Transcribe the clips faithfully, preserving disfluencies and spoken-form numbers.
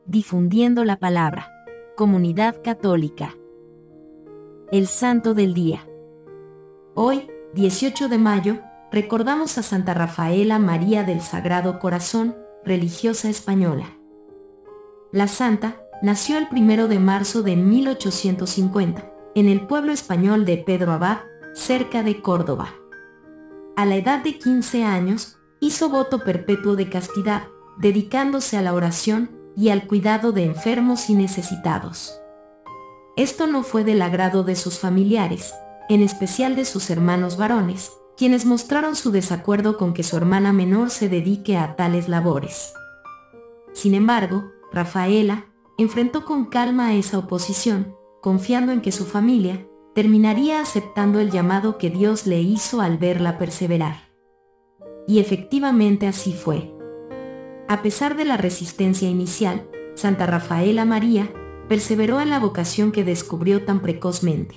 difundiendo la palabra. Comunidad Católica. El Santo del Día. Hoy, dieciocho de mayo, recordamos a Santa Rafaela María del Sagrado Corazón, religiosa española. La santa nació el primero de marzo de mil ochocientos cincuenta, en el pueblo español de Pedro Abad, cerca de Córdoba. A la edad de quince años, hizo voto perpetuo de castidad, dedicándose a la oración y al cuidado de enfermos y necesitados. Esto no fue del agrado de sus familiares, en especial de sus hermanos varones, quienes mostraron su desacuerdo con que su hermana menor se dedique a tales labores. Sin embargo, Rafaela enfrentó con calma esa oposición, confiando en que su familia terminaría aceptando el llamado que Dios le hizo al verla perseverar. Y efectivamente así fue. A pesar de la resistencia inicial, Santa Rafaela María perseveró en la vocación que descubrió tan precozmente.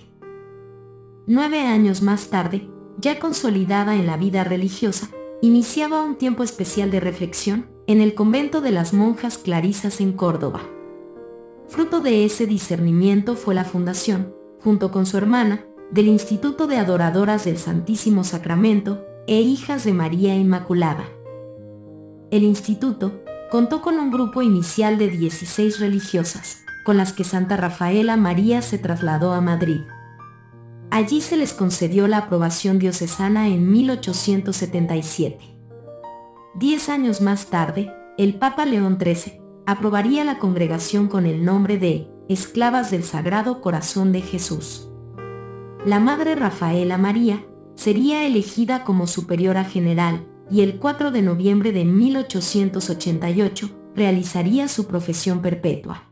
Nueve años más tarde, ya consolidada en la vida religiosa, iniciaba un tiempo especial de reflexión en el convento de las monjas clarisas en Córdoba. Fruto de ese discernimiento fue la fundación, junto con su hermana, del Instituto de Adoradoras del Santísimo Sacramento e Hijas de María Inmaculada. El instituto contó con un grupo inicial de dieciséis religiosas, con las que Santa Rafaela María se trasladó a Madrid. Allí se les concedió la aprobación diocesana en mil ochocientos setenta y siete. Diez años más tarde, el Papa León trece aprobaría la congregación con el nombre de Esclavas del Sagrado Corazón de Jesús. La Madre Rafaela María sería elegida como superiora general y el cuatro de noviembre de mil ochocientos ochenta y ocho realizaría su profesión perpetua.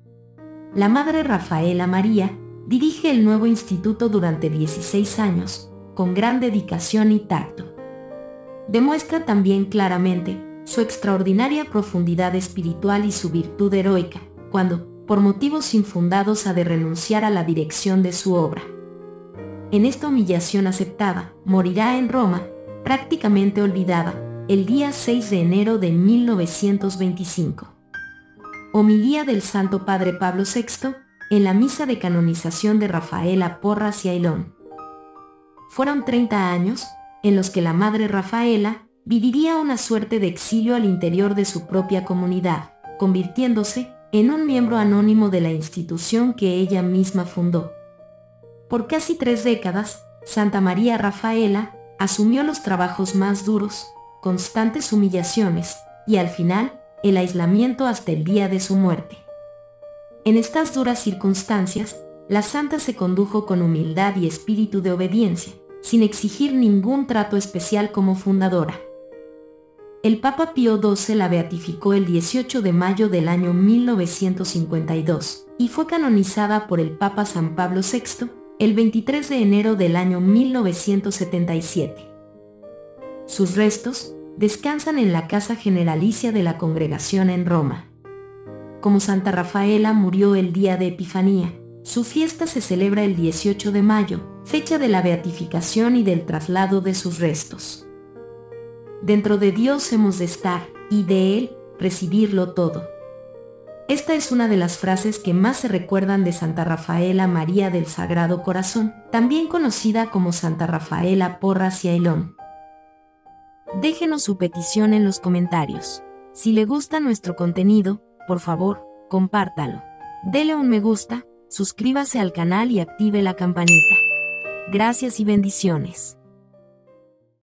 La Madre Rafaela María dirige el nuevo instituto durante dieciséis años, con gran dedicación y tacto. Demuestra también claramente su extraordinaria profundidad espiritual y su virtud heroica, cuando, por motivos infundados, ha de renunciar a la dirección de su obra. En esta humillación aceptada, morirá en Roma, prácticamente olvidada, el día seis de enero de mil novecientos veinticinco. Homilía del Santo Padre Pablo sexto, en la misa de canonización de Rafaela Porras y Ailón. Fueron treinta años, en los que la Madre Rafaela viviría una suerte de exilio al interior de su propia comunidad, convirtiéndose en un miembro anónimo de la institución que ella misma fundó. Por casi tres décadas, Santa María Rafaela asumió los trabajos más duros, constantes humillaciones y, al final, el aislamiento hasta el día de su muerte. En estas duras circunstancias, la santa se condujo con humildad y espíritu de obediencia, sin exigir ningún trato especial como fundadora. El Papa Pío doce la beatificó el dieciocho de mayo del año mil novecientos cincuenta y dos y fue canonizada por el Papa San Pablo sexto el veintitrés de enero del año mil novecientos setenta y siete. Sus restos descansan en la Casa Generalicia de la Congregación en Roma. Como Santa Rafaela murió el día de Epifanía, su fiesta se celebra el dieciocho de mayo, fecha de la beatificación y del traslado de sus restos. Dentro de Dios hemos de estar, y de Él, recibirlo todo. Esta es una de las frases que más se recuerdan de Santa Rafaela María del Sagrado Corazón, también conocida como Santa Rafaela Porras y Ailón. Déjenos su petición en los comentarios. Si le gusta nuestro contenido, por favor, compártalo. Dele un me gusta, suscríbase al canal y active la campanita. Gracias y bendiciones.